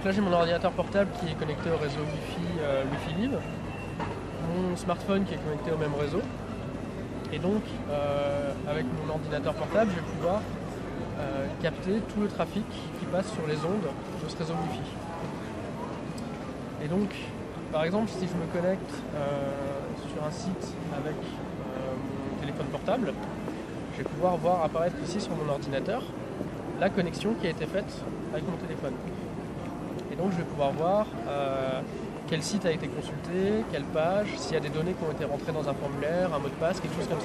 Donc là j'ai mon ordinateur portable qui est connecté au réseau Wi-Fi Live, mon smartphone qui est connecté au même réseau, et donc avec mon ordinateur portable je vais pouvoir capter tout le trafic qui passe sur les ondes de ce réseau Wi-Fi. Et donc par exemple si je me connecte sur un site avec mon téléphone portable, je vais pouvoir voir apparaître ici sur mon ordinateur la connexion qui a été faite avec mon téléphone. Et donc je vais pouvoir voir quel site a été consulté, quelle page, s'il y a des données qui ont été rentrées dans un formulaire, un mot de passe, quelque chose comme ça.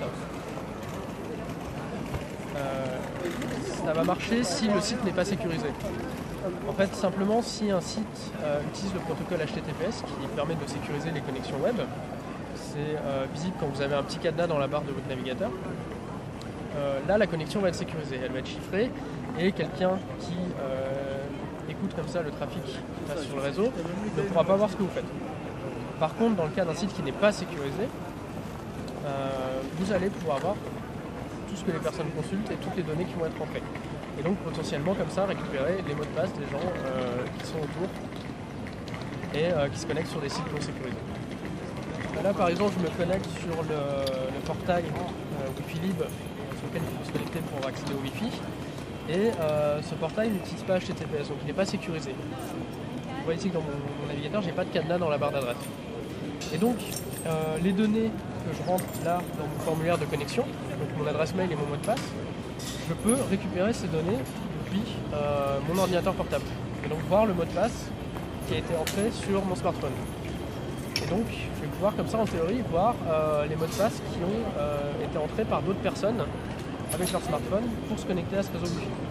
Ça va marcher si le site n'est pas sécurisé. En fait, simplement si un site utilise le protocole HTTPS qui permet de sécuriser les connexions web, c'est visible quand vous avez un petit cadenas dans la barre de votre navigateur. Là, la connexion va être sécurisée, elle va être chiffrée et quelqu'un qui écoute comme ça le trafic qui passe sur le réseau ne pourra pas voir ce que vous faites. Par contre, dans le cas d'un site qui n'est pas sécurisé, vous allez pouvoir voir tout ce que les personnes consultent et toutes les données qui vont être rentrées. Et donc potentiellement comme ça récupérer les mots de passe des gens qui sont autour et qui se connectent sur des sites non sécurisés. Là par exemple je me connecte sur le portail Wi-Fi Live sur lequel il faut se connecter pour accéder au Wi-Fi. Et ce portail n'utilise pas HTTPS, donc il n'est pas sécurisé. Vous voyez ici que dans mon navigateur, j'ai pas de cadenas dans la barre d'adresse. Et donc, les données que je rentre là dans mon formulaire de connexion, donc mon adresse mail et mon mot de passe, je peux récupérer ces données depuis mon ordinateur portable. Et donc voir le mot de passe qui a été entré sur mon smartphone. Et donc, je vais pouvoir comme ça en théorie voir les mots de passe qui ont été entrés par d'autres personnes avec leur smartphone pour se connecter à ce réseau Wi-Fi.